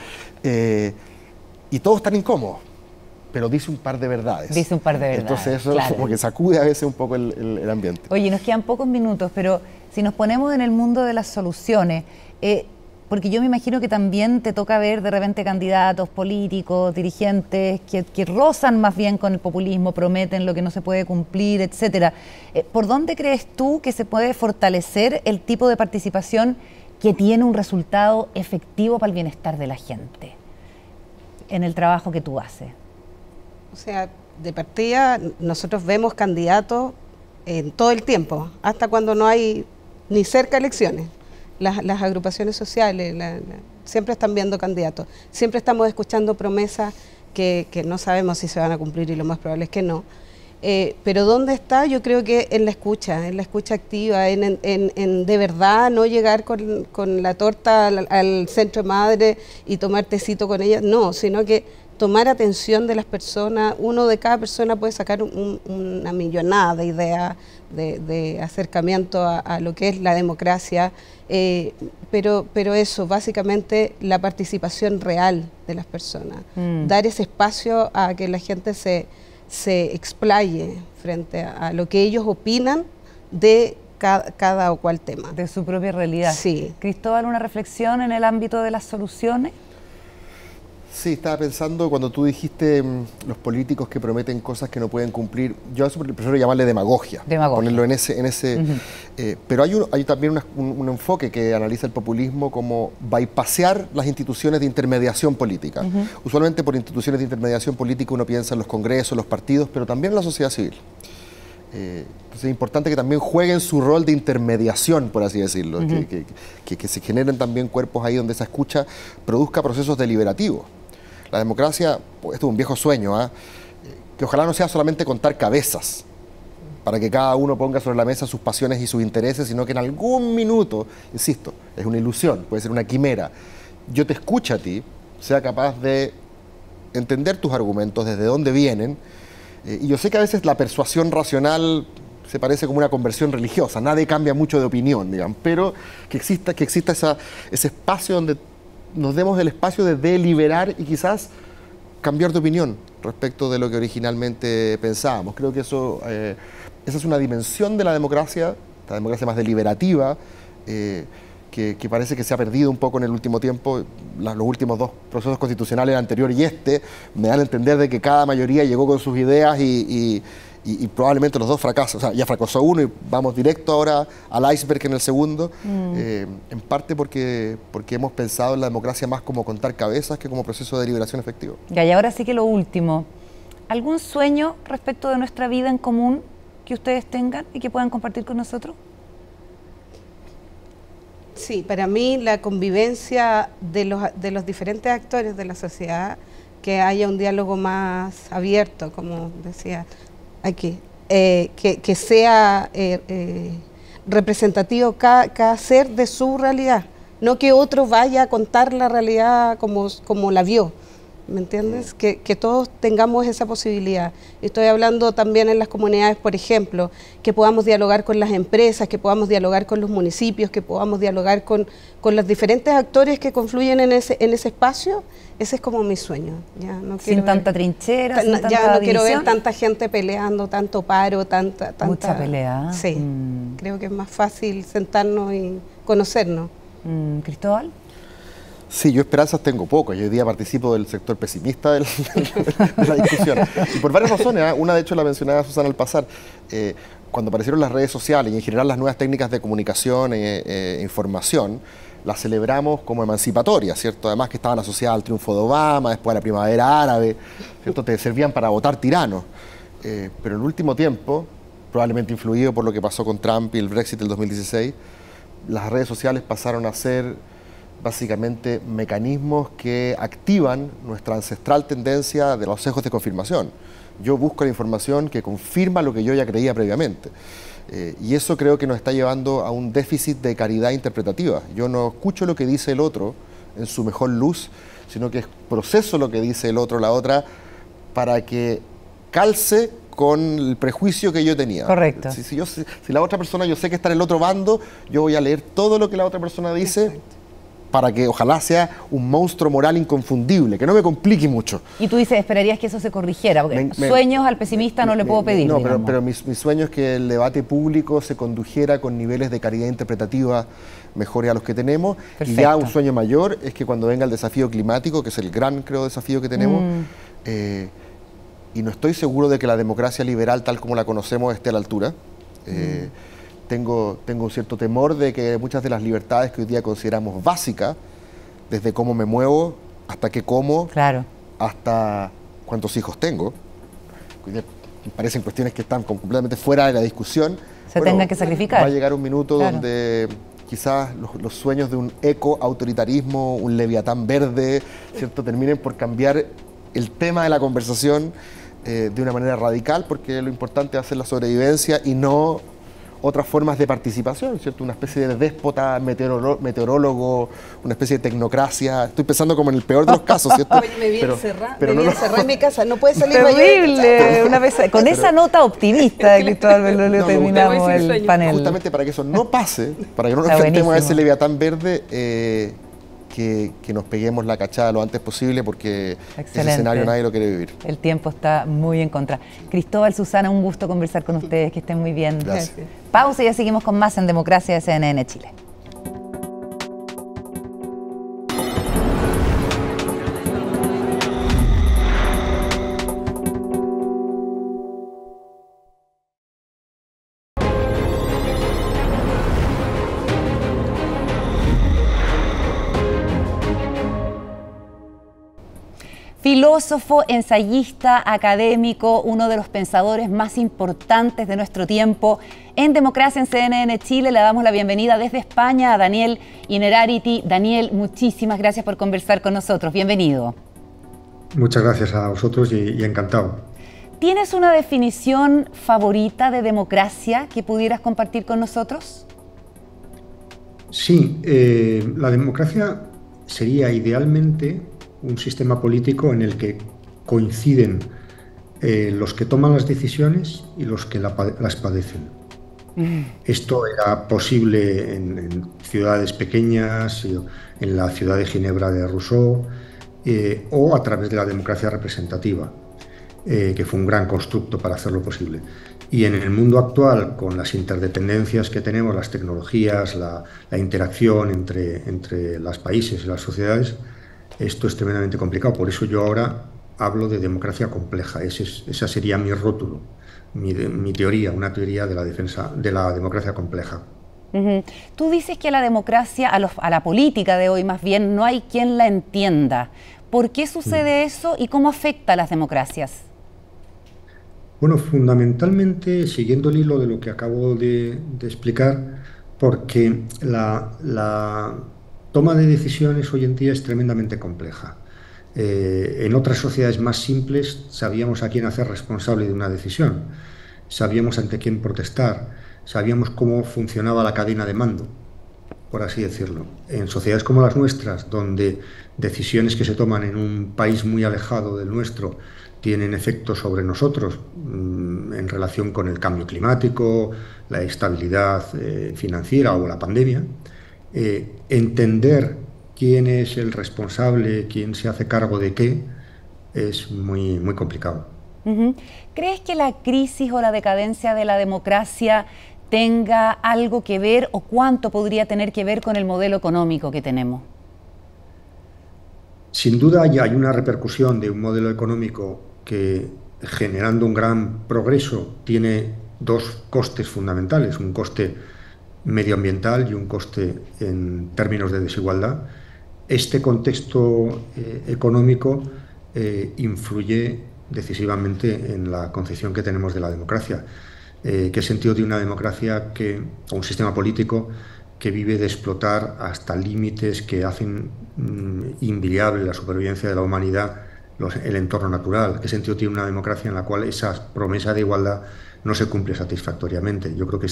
Y todos están incómodos, pero dice un par de verdades. Dice un par de verdades. Entonces eso claro. como que sacude a veces un poco el ambiente. Oye, nos quedan pocos minutos, pero si nos ponemos en el mundo de las soluciones, porque yo me imagino que también te toca ver de repente candidatos políticos, dirigentes, que rozan más bien con el populismo, prometen lo que no se puede cumplir, etcétera. ¿Por dónde crees tú que se puede fortalecer el tipo de participación que tiene un resultado efectivo para el bienestar de la gente en el trabajo que tú haces? O sea, de partida nosotros vemos candidatos en todo el tiempo, hasta cuando no hay ni cerca elecciones. Las agrupaciones sociales siempre están viendo candidatos, siempre estamos escuchando promesas que no sabemos si se van a cumplir y lo más probable es que no. Pero ¿dónde está? Yo creo que en la escucha activa, en de verdad no llegar con la torta al centro de madre y tomar tecito con ella, no, sino que tomar atención de las personas. Uno de cada persona puede sacar una millonada de ideas de acercamiento a lo que es la democracia, pero eso, básicamente la participación real de las personas, dar ese espacio a que la gente se explaye frente a lo que ellos opinan de cada o cual tema. De su propia realidad. Sí. Cristóbal, ¿una reflexión en el ámbito de las soluciones? Sí, estaba pensando cuando tú dijiste los políticos que prometen cosas que no pueden cumplir. Yo a eso prefiero llamarle demagogia. Ponerlo en ese pero hay también un enfoque que analiza el populismo como bypassear las instituciones de intermediación política. Usualmente por instituciones de intermediación política uno piensa en los congresos, los partidos, pero también en la sociedad civil. Entonces es importante que también jueguen su rol de intermediación, por así decirlo, que se generen también cuerpos ahí donde esa escucha produzca procesos deliberativos. La democracia, esto es un viejo sueño, que ojalá no sea solamente contar cabezas, para que cada uno ponga sobre la mesa sus pasiones y sus intereses, sino que en algún minuto, insisto, es una ilusión, puede ser una quimera, yo te escucho a ti, sea capaz de entender tus argumentos, desde dónde vienen, y yo sé que a veces la persuasión racional se parece como una conversión religiosa, nadie cambia mucho de opinión, digamos, pero que exista ese espacio donde nos demos el espacio de deliberar y quizás cambiar de opinión respecto de lo que originalmente pensábamos. Creo que esa es una dimensión de la democracia más deliberativa, que parece que se ha perdido un poco en el último tiempo. Los últimos dos procesos constitucionales, el anterior y este, me dan a entender de que cada mayoría llegó con sus ideas y probablemente los dos fracasan. O sea, ya fracasó uno y vamos directo ahora al iceberg en el segundo, en parte porque hemos pensado en la democracia más como contar cabezas que como proceso de deliberación efectivo. Y ahora sí que lo último, ¿algún sueño respecto de nuestra vida en común que ustedes tengan y que puedan compartir con nosotros? Sí, para mí la convivencia de los diferentes actores de la sociedad, que haya un diálogo más abierto, como decía aquí, que sea representativo cada ser de su realidad, no que otro vaya a contar la realidad como la vio, ¿me entiendes? Que todos tengamos esa posibilidad. Estoy hablando también en las comunidades, por ejemplo, que podamos dialogar con las empresas, que podamos dialogar con los municipios, que podamos dialogar con los diferentes actores que confluyen en ese espacio. Ese es como mi sueño. Ya no sin tanta trinchera, sin tanta ya no quiero ver división. tanta gente peleando, tanto paro, tanta mucha pelea. Sí, creo que es más fácil sentarnos y conocernos. ¿Cristóbal? Sí, yo esperanzas tengo pocas. Yo hoy día participo del sector pesimista de la discusión. Y por varias razones. Una, de hecho, la mencionaba Susana al pasar. Cuando aparecieron las redes sociales y en general las nuevas técnicas de comunicación e información, las celebramos como emancipatorias, ¿cierto? Además que estaban asociadas al triunfo de Obama, después a la primavera árabe, ¿cierto? Te servían para votar tiranos. Pero en el último tiempo, probablemente influido por lo que pasó con Trump y el Brexit del 2016, las redes sociales pasaron a ser básicamente mecanismos que activan nuestra ancestral tendencia de los sesgos de confirmación. Yo busco la información que confirma lo que yo ya creía previamente. Y eso creo que nos está llevando a un déficit de caridad interpretativa. Yo no escucho lo que dice el otro en su mejor luz, sino que proceso lo que dice el otro, la otra, para que calce con el prejuicio que yo tenía. Correcto. Si la otra persona, yo sé que está en el otro bando, yo voy a leer todo lo que la otra persona dice. Exacto. Para que ojalá sea un monstruo moral inconfundible, que no me complique mucho. Y tú dices, esperarías que eso se corrigiera, porque sueños al pesimista no le puedo pedir. No, pero mi sueño es que el debate público se condujera con niveles de caridad interpretativa mejores a los que tenemos. Perfecto. Y ya un sueño mayor es que cuando venga el desafío climático, que es el gran, creo, desafío que tenemos, y no estoy seguro de que la democracia liberal tal como la conocemos esté a la altura. Tengo un cierto temor de que muchas de las libertades que hoy día consideramos básicas, desde cómo me muevo, hasta qué como, claro, hasta cuántos hijos tengo, me parecen cuestiones que están completamente fuera de la discusión. Se tengan que sacrificar. Va a llegar un minuto donde quizás los sueños de un eco-autoritarismo, un leviatán verde, ¿cierto?, terminen por cambiar el tema de la conversación de una manera radical, porque lo importante es hacer la sobrevivencia y no otras formas de participación, ¿cierto? Una especie de déspota, meteorólogo, una especie de tecnocracia. Estoy pensando como en el peor de los casos, ¿cierto? Oye, me vi encerrada en mi casa, no puede salir terrible. Una vez, con esa nota optimista de Cristóbal Bergoglio terminamos el panel. Justamente para que eso no pase, para que no nos enfrentemos a ese leviatán verde, que nos peguemos la cachada lo antes posible, porque ese escenario nadie lo quiere vivir. El tiempo está muy en contra. Cristóbal, Susana, un gusto conversar con ustedes, que estén muy bien. Gracias. Pausa y ya seguimos con más en Democracia de CNN Chile. Filósofo, ensayista, académico, uno de los pensadores más importantes de nuestro tiempo. En Democracia en CNN Chile le damos la bienvenida desde España a Daniel Innerarity. Daniel, muchísimas gracias por conversar con nosotros. Bienvenido. Muchas gracias a vosotros y encantado. ¿Tienes una definición favorita de democracia que pudieras compartir con nosotros? Sí, la democracia sería idealmente un sistema político en el que coinciden los que toman las decisiones y los que las padecen. Esto era posible en ciudades pequeñas, en la ciudad de Ginebra de Rousseau, o a través de la democracia representativa, que fue un gran constructo para hacerlo posible. Y en el mundo actual, con las interdependencias que tenemos, las tecnologías, la interacción entre los países y las sociedades, esto es tremendamente complicado. Por eso yo ahora hablo de democracia compleja. Esa sería mi rótulo, mi teoría, una teoría de la defensa de la democracia compleja. Tú dices que la democracia, a la política de hoy más bien, no hay quien la entienda. ¿Por qué sucede eso y cómo afecta a las democracias? Bueno, fundamentalmente, siguiendo el hilo de lo que acabo de explicar, porque la toma de decisiones hoy en día es tremendamente compleja. En otras sociedades más simples sabíamos a quién hacer responsable de una decisión, sabíamos ante quién protestar, sabíamos cómo funcionaba la cadena de mando, por así decirlo. En sociedades como las nuestras, donde decisiones que se toman en un país muy alejado del nuestro tienen efectos sobre nosotros en relación con el cambio climático, la estabilidad financiera o la pandemia, entender quién es el responsable, quién se hace cargo de qué, es muy, muy complicado. ¿Crees que la crisis o la decadencia de la democracia tenga algo que ver o cuánto podría tener que ver con el modelo económico que tenemos? Sin duda hay una repercusión de un modelo económico que, generando un gran progreso, tiene dos costes fundamentales, un coste medioambiental y un coste en términos de desigualdad. Este contexto económico influye decisivamente en la concepción que tenemos de la democracia. ¿Qué sentido tiene una democracia o un sistema político que vive de explotar hasta límites que hacen inviable la supervivencia de la humanidad, el entorno natural? ¿Qué sentido tiene una democracia en la cual esa promesa de igualdad no se cumple satisfactoriamente? Yo creo que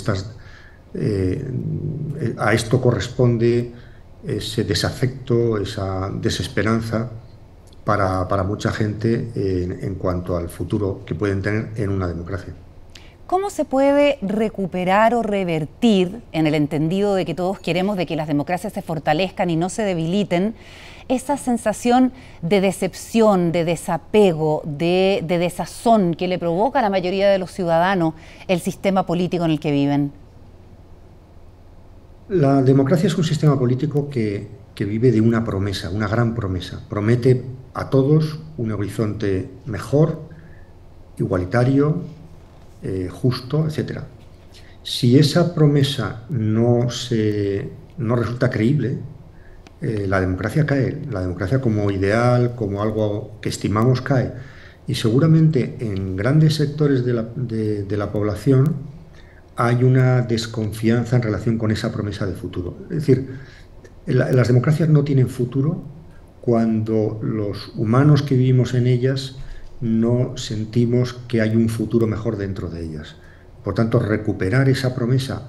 a esto corresponde ese desafecto, esa desesperanza para mucha gente en cuanto al futuro que pueden tener en una democracia. ¿Cómo se puede recuperar o revertir, en el entendido de que todos queremos de que las democracias se fortalezcan y no se debiliten, esa sensación de decepción, de desapego, de desazón que le provoca a la mayoría de los ciudadanos el sistema político en el que viven? La democracia es un sistema político que vive de una promesa, una gran promesa. Promete a todos un horizonte mejor, igualitario, justo, etc. Si esa promesa no resulta creíble, la democracia cae. La democracia como ideal, como algo que estimamos, cae. Y seguramente en grandes sectores de la población hay una desconfianza en relación con esa promesa de futuro. Es decir, las democracias no tienen futuro cuando los humanos que vivimos en ellas no sentimos que hay un futuro mejor dentro de ellas. Por tanto, recuperar esa promesa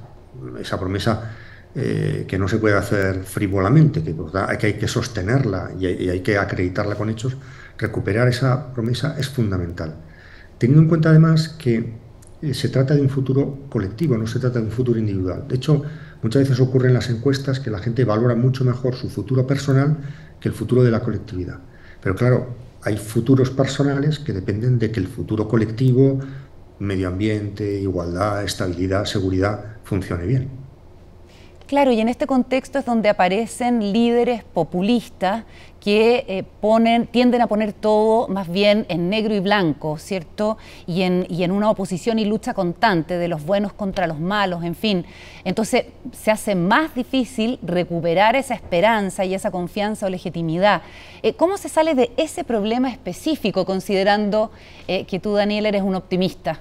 que no se puede hacer frívolamente, que hay que sostenerla y hay que acreditarla con hechos, recuperar esa promesa es fundamental. Teniendo en cuenta además que se trata de un futuro colectivo, no se trata de un futuro individual. De hecho, muchas veces ocurre en las encuestas que la gente valora mucho mejor su futuro personal que el futuro de la colectividad. Pero claro, hay futuros personales que dependen de que el futuro colectivo, medio ambiente, igualdad, estabilidad, seguridad, funcione bien. Claro, y en este contexto es donde aparecen líderes populistas que tienden a poner todo más bien en negro y blanco, ¿cierto? Y en una oposición y lucha constante de los buenos contra los malos, en fin. Entonces se hace más difícil recuperar esa esperanza y esa confianza o legitimidad. ¿Cómo se sale de ese problema específico, considerando que tú, Daniel, eres un optimista?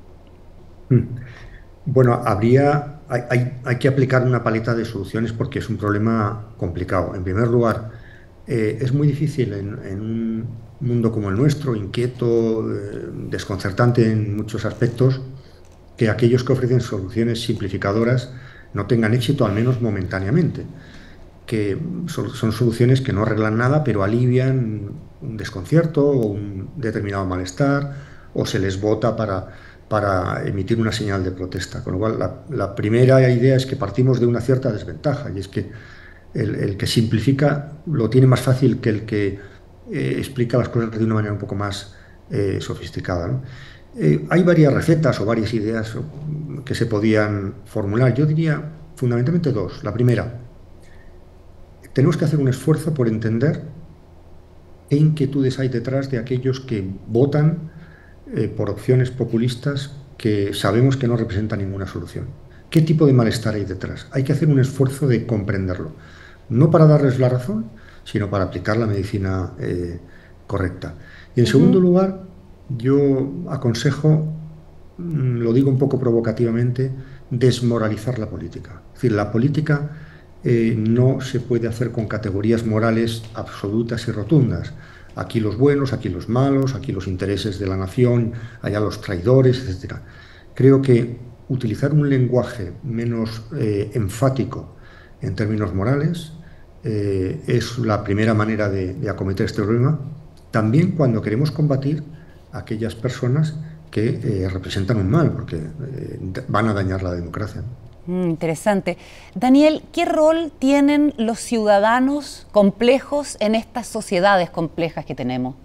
Bueno, hay que aplicar una paleta de soluciones porque es un problema complicado. En primer lugar, es muy difícil en un mundo como el nuestro, inquieto, desconcertante en muchos aspectos, que aquellos que ofrecen soluciones simplificadoras no tengan éxito, al menos momentáneamente. Que son soluciones que no arreglan nada, pero alivian un desconcierto o un determinado malestar, o se les vota para emitir una señal de protesta. Con lo cual, la primera idea es que partimos de una cierta desventaja, y es que el que simplifica lo tiene más fácil que el que explica las cosas de una manera un poco más sofisticada, ¿no? Hay varias recetas o varias ideas que se podían formular. Yo diría fundamentalmente dos. La primera, tenemos que hacer un esfuerzo por entender qué inquietudes hay detrás de aquellos que votan por opciones populistas que sabemos que no representan ninguna solución. ¿Qué tipo de malestar hay detrás? Hay que hacer un esfuerzo de comprenderlo, no para darles la razón, sino para aplicar la medicina correcta. Y en segundo lugar, yo aconsejo, lo digo un poco provocativamente, desmoralizar la política. Es decir, la política no se puede hacer con categorías morales absolutas y rotundas. Aquí los buenos, aquí los malos, aquí los intereses de la nación, allá los traidores, etc. Creo que utilizar un lenguaje menos enfático en términos morales es la primera manera de acometer este problema, también cuando queremos combatir a aquellas personas que representan un mal, porque van a dañar la democracia. Interesante. Daniel, ¿qué rol tienen los ciudadanos complejos en estas sociedades complejas que tenemos?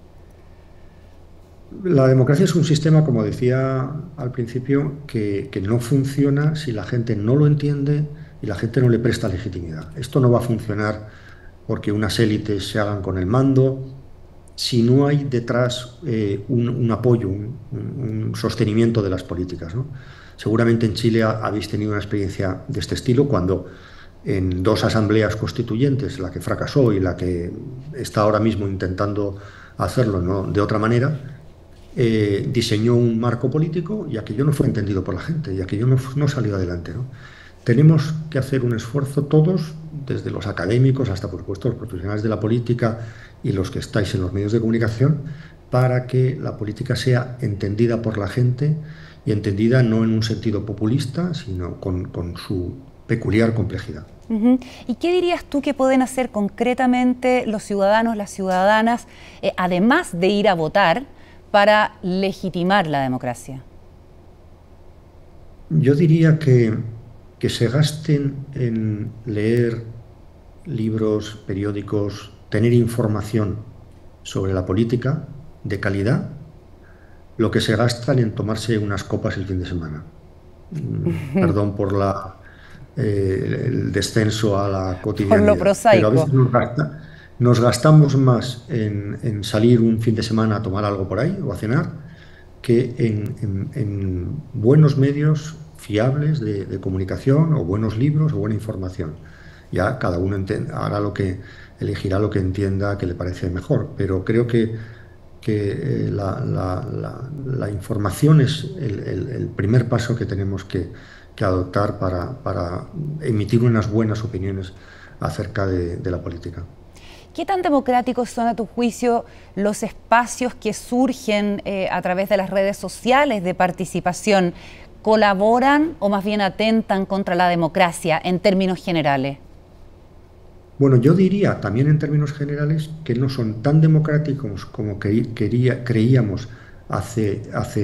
La democracia es un sistema, como decía al principio, que no funciona si la gente no lo entiende y la gente no le presta legitimidad. Esto no va a funcionar porque unas élites se hagan con el mando, si no hay detrás un apoyo, un sostenimiento de las políticas, ¿no? Seguramente en Chile habéis tenido una experiencia de este estilo cuando en dos asambleas constituyentes, la que fracasó y la que está ahora mismo intentando hacerlo, ¿no?, de otra manera, diseñó un marco político y aquello no fue entendido por la gente y aquello no salió adelante, ¿no? Tenemos que hacer un esfuerzo todos, desde los académicos hasta, por supuesto, los profesionales de la política y los que estáis en los medios de comunicación, para que la política sea entendida por la gente y entendida no en un sentido populista, sino con su peculiar complejidad. ¿Y qué dirías tú que pueden hacer concretamente los ciudadanos, las ciudadanas, además de ir a votar, para legitimar la democracia? Yo diría que se gasten en leer libros, periódicos, tener información sobre la política de calidad, lo que se gastan en tomarse unas copas el fin de semana. Perdón por el descenso a la cotidianidad. Por lo prosaico. Pero a veces nos gastamos más en salir un fin de semana a tomar algo por ahí o a cenar que en buenos medios fiables de comunicación o buenos libros o buena información. Ya cada uno elegirá lo que entienda que le parece mejor, pero creo que la información es el primer paso que tenemos que adoptar para emitir unas buenas opiniones acerca de la política. ¿Qué tan democráticos son, a tu juicio, los espacios que surgen a través de las redes sociales de participación? colaboran o más bien atentan contra la democracia en términos generales? Bueno, yo diría también en términos generales que no son tan democráticos como creíamos hace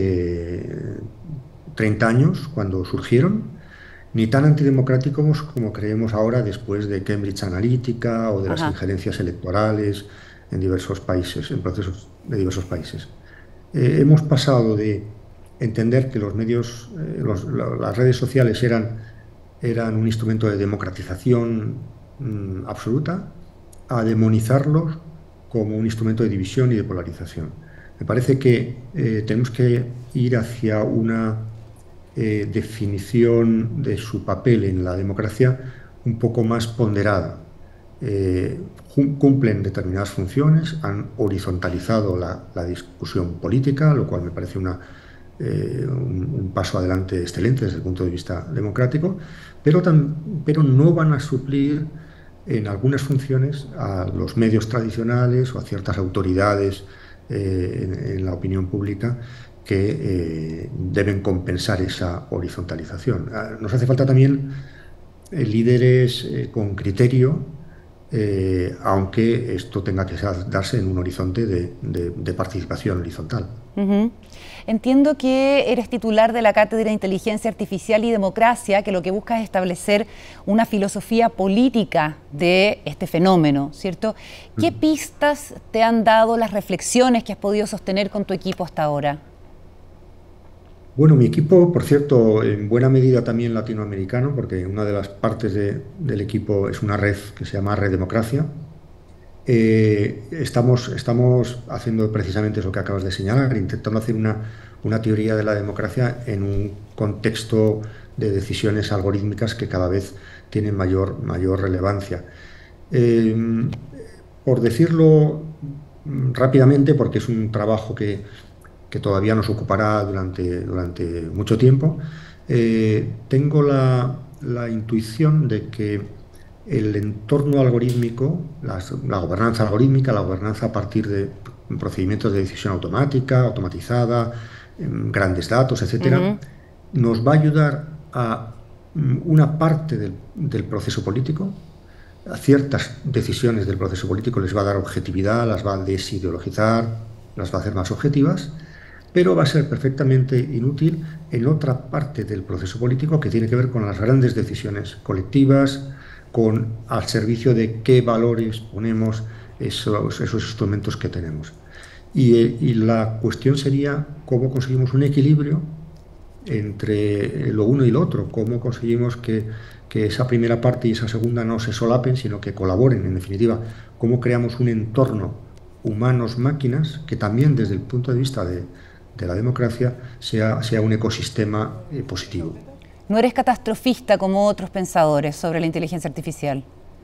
30 años cuando surgieron, ni tan antidemocráticos como creemos ahora después de Cambridge Analytica o de las injerencias electorales en diversos países, en procesos de diversos países. Hemos pasado de entender que los medios, las redes sociales eran un instrumento de democratización absoluta, a demonizarlos como un instrumento de división y de polarización. Me parece que tenemos que ir hacia una definición de su papel en la democracia un poco más ponderada. Cumplen determinadas funciones, han horizontalizado la discusión política, lo cual me parece un paso adelante excelente desde el punto de vista democrático, pero no van a suplir en algunas funciones a los medios tradicionales o a ciertas autoridades en la opinión pública que deben compensar esa horizontalización. Nos hace falta también líderes con criterio, aunque esto tenga que darse en un horizonte de participación horizontal. Entiendo que eres titular de la Cátedra de Inteligencia Artificial y Democracia, que lo que busca es establecer una filosofía política de este fenómeno, ¿cierto? ¿Qué pistas te han dado las reflexiones que has podido sostener con tu equipo hasta ahora? Bueno, mi equipo, por cierto, en buena medida también latinoamericano, porque una de las partes del equipo es una red que se llama Red Democracia. Estamos haciendo precisamente eso que acabas de señalar, intentando hacer una teoría de la democracia en un contexto de decisiones algorítmicas que cada vez tienen mayor relevancia. Por decirlo rápidamente, porque es un trabajo que todavía nos ocupará durante mucho tiempo, tengo la intuición de que el entorno algorítmico, la gobernanza algorítmica, la gobernanza a partir de procedimientos de decisión automatizada, grandes datos, etcétera, nos va a ayudar a una parte del proceso político. A ciertas decisiones del proceso político les va a dar objetividad, las va a desideologizar, las va a hacer más objetivas, pero va a ser perfectamente inútil en otra parte del proceso político que tiene que ver con las grandes decisiones colectivas, al servicio de qué valores ponemos esos instrumentos que tenemos. Y la cuestión sería cómo conseguimos un equilibrio entre lo uno y lo otro, cómo conseguimos que esa primera parte y esa segunda no se solapen, sino que colaboren, en definitiva, cómo creamos un entorno humanos-máquinas que también desde el punto de vista de la democracia sea un ecosistema positivo. ¿No eres catastrofista como otros pensadores sobre la inteligencia artificial?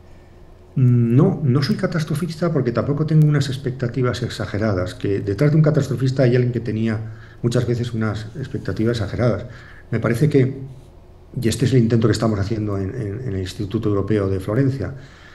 No soy catastrofista porque tampoco tengo unas expectativas exageradas, que detrás de un catastrofista hay alguien que tenía muchas veces unas expectativas exageradas. Me parece que, y este es el intento que estamos haciendo en el Instituto Europeo de Florencia,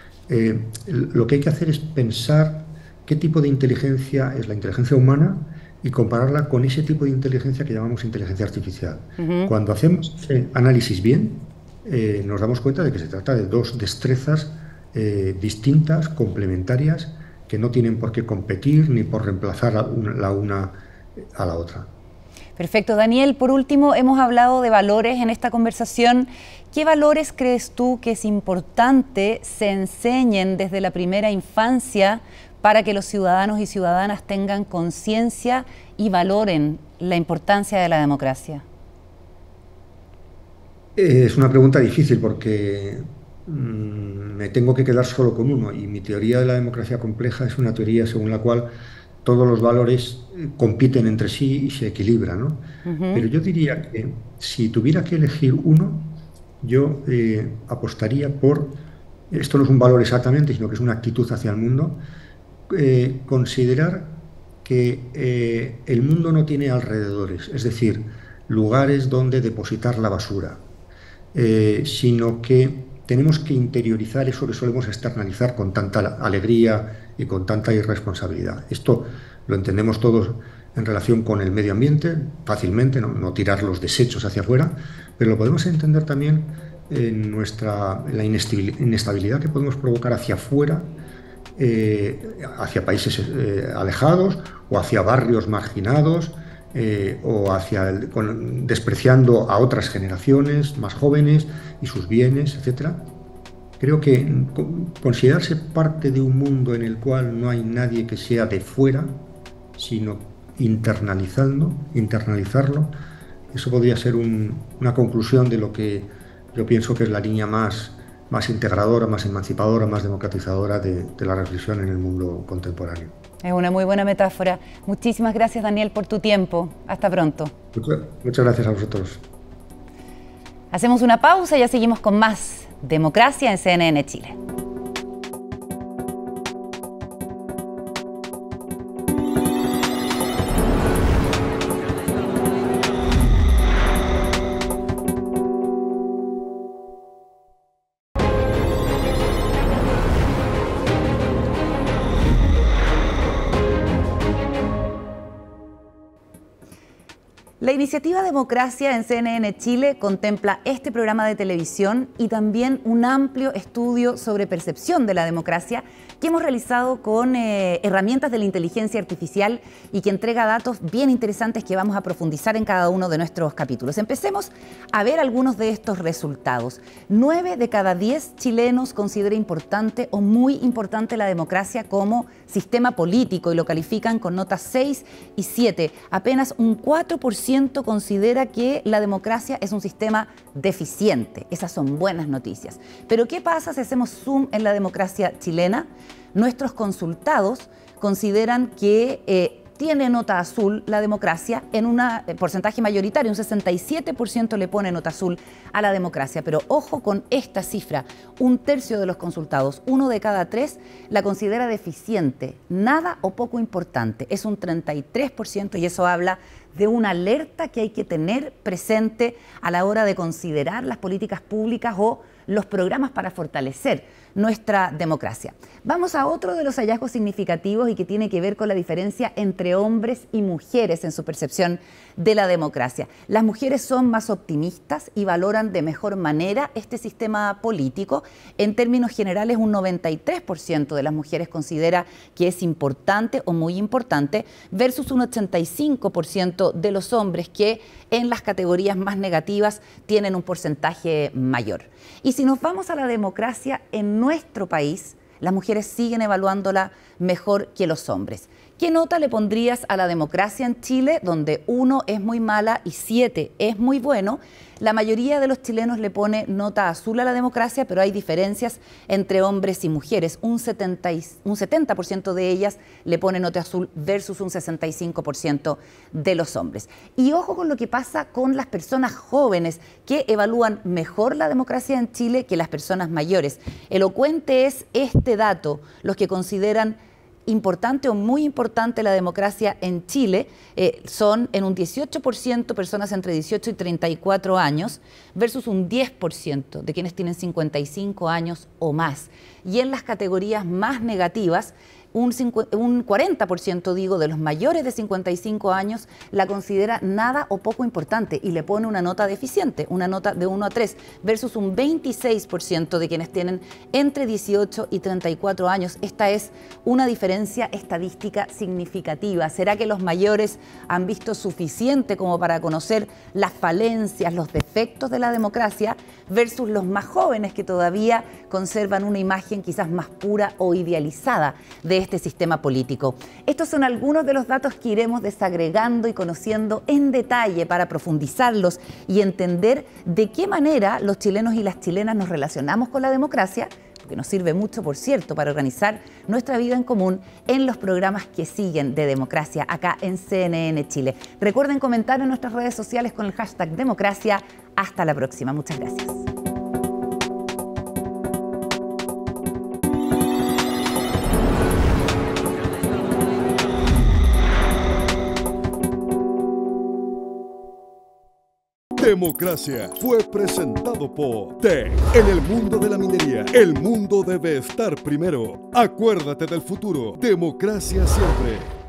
lo que hay que hacer es pensar qué tipo de inteligencia es la inteligencia humana y compararla con ese tipo de inteligencia que llamamos inteligencia artificial. Cuando hacemos ese análisis bien, nos damos cuenta de que se trata de dos destrezas distintas, complementarias, que no tienen por qué competir ni por reemplazar la una a la otra. Perfecto. Daniel, por último, hemos hablado de valores en esta conversación. ¿Qué valores crees tú que es importante se enseñen desde la primera infancia para que los ciudadanos y ciudadanas tengan conciencia y valoren la importancia de la democracia? Es una pregunta difícil porque me tengo que quedar solo con uno, y mi teoría de la democracia compleja es una teoría según la cual todos los valores compiten entre sí y se equilibran, ¿no? Pero yo diría que si tuviera que elegir uno, yo apostaría por, esto no es un valor exactamente, sino que es una actitud hacia el mundo, considerar que el mundo no tiene alrededores, es decir, lugares donde depositar la basura, sino que tenemos que interiorizar eso que solemos externalizar con tanta alegría y con tanta irresponsabilidad. Esto lo entendemos todos en relación con el medio ambiente, fácilmente, no tirar los desechos hacia afuera, pero lo podemos entender también en la inestabilidad que podemos provocar hacia afuera, hacia países alejados o hacia barrios marginados, o despreciando a otras generaciones más jóvenes y sus bienes, etc. Creo que considerarse parte de un mundo en el cual no hay nadie que sea de fuera, sino internalizarlo, eso podría ser una conclusión de lo que yo pienso que es la línea más integradora, más emancipadora, más democratizadora de la reflexión en el mundo contemporáneo. Es una muy buena metáfora. Muchísimas gracias, Daniel, por tu tiempo. Hasta pronto. Muchas gracias a vosotros. Hacemos una pausa y ya seguimos con más Democracia en CNN Chile. La iniciativa Democracia en CNN Chile contempla este programa de televisión y también un amplio estudio sobre percepción de la democracia que hemos realizado con herramientas de la inteligencia artificial y que entrega datos bien interesantes que vamos a profundizar en cada uno de nuestros capítulos. Empecemos a ver algunos de estos resultados. 9 de cada 10 chilenos considera importante o muy importante la democracia como sistema político y lo califican con notas 6 y 7. Apenas un 4% considera que la democracia es un sistema deficiente. Esas son buenas noticias. Pero ¿qué pasa si hacemos zoom en la democracia chilena? Nuestros consultados consideran que tiene nota azul la democracia en un porcentaje mayoritario, un 67% le pone nota azul a la democracia. Pero ojo con esta cifra, 1/3 de los consultados, 1 de cada 3, la considera deficiente, nada o poco importante. Es un 33% y eso habla de una alerta que hay que tener presente a la hora de considerar las políticas públicas o los programas para fortalecer nuestra democracia. Vamos a otro de los hallazgos significativos y que tiene que ver con la diferencia entre hombres y mujeres en su percepción de la democracia. Las mujeres son más optimistas y valoran de mejor manera este sistema político. En términos generales, un 93% de las mujeres considera que es importante o muy importante versus un 85% de los hombres que en las categorías más negativas tienen un porcentaje mayor. Y si nos vamos a la democracia en nuestro país, las mujeres siguen evaluándola mejor que los hombres. ¿Qué nota le pondrías a la democracia en Chile, donde 1 es muy mala y 7 es muy bueno? La mayoría de los chilenos le pone nota azul a la democracia, pero hay diferencias entre hombres y mujeres. Un 70% de ellas le pone nota azul versus un 65% de los hombres. Y ojo con lo que pasa con las personas jóvenes, que evalúan mejor la democracia en Chile que las personas mayores. Elocuente es este dato, los que consideran importante o muy importante la democracia en Chile son en un 18% personas entre 18 y 34 años versus un 10% de quienes tienen 55 años o más. Y en las categorías más negativas, un 40% digo de los mayores de 55 años la considera nada o poco importante y le pone una nota deficiente, una nota de 1 a 3, versus un 26% de quienes tienen entre 18 y 34 años. Esta es una diferencia estadística significativa. ¿Será que los mayores han visto suficiente como para conocer las falencias, los defectos de la democracia versus los más jóvenes que todavía conservan una imagen quizás más pura o idealizada de este sistema político? Estos son algunos de los datos que iremos desagregando y conociendo en detalle para profundizarlos y entender de qué manera los chilenos y las chilenas nos relacionamos con la democracia, que nos sirve mucho, por cierto, para organizar nuestra vida en común en los programas que siguen de democracia acá en CNN Chile. Recuerden comentar en nuestras redes sociales con el hashtag Democracia. Hasta la próxima. Muchas gracias. Democracia fue presentado por TEC. En el mundo de la minería, el mundo debe estar primero. Acuérdate del futuro. Democracia siempre.